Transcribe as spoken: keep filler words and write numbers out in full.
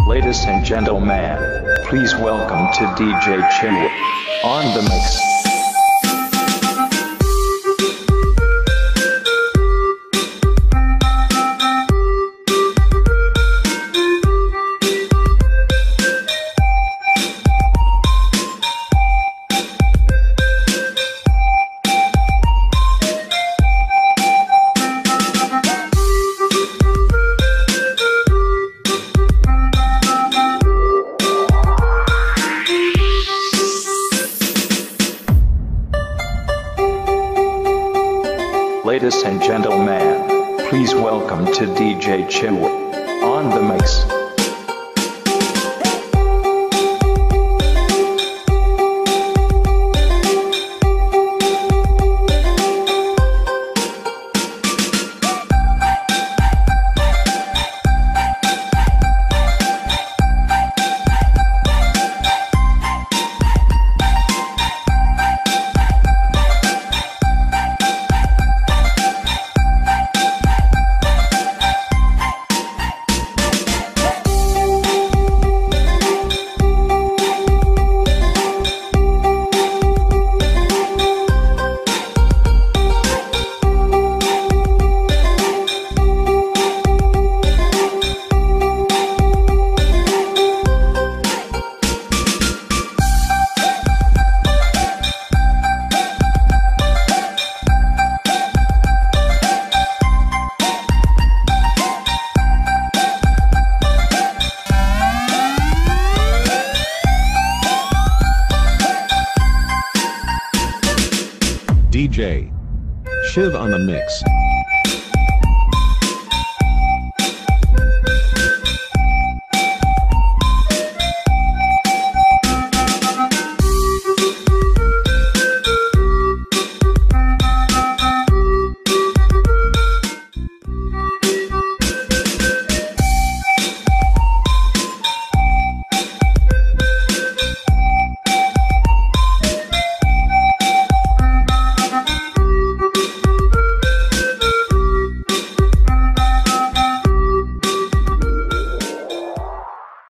Ladies and gentlemen, please welcome to D J NeW on the mix. Ladies and gentlemen, please welcome to D J NeW on the mix. D J Shiv on the mix.